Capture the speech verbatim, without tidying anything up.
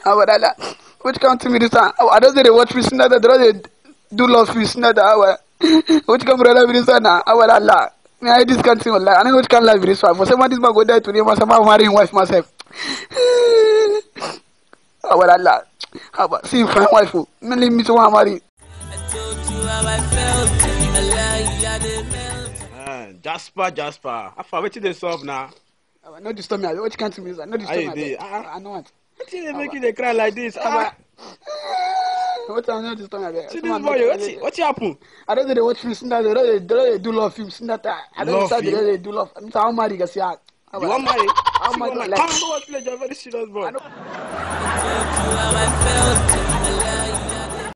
How about that? Which come to me this time? Oh, I don't say they watch me snap that. They don't do love me snap that. How which come brother with this one now? How about that? Me I this can't see one like I know which can live with this one. For someone this man go there today, must someone marry his wife myself. How about that? How about see fine wife? Me leave me to one marry. Uh, Jasper, Jasper. I forgot to the solve now. Oh, no disturb me. What you can't to me? No disturb me. Ah, I know what. what you making they cry like this? Ah, what I'm not disturb me. see this boy. What what happen? I don't know they watch films. They don't they don't do love films. That I don't understand. They don't do love. I'm sorry, I'm married. Guys, yeah. You want marry? I'm married. Come on, go watch play. You're very serious boy.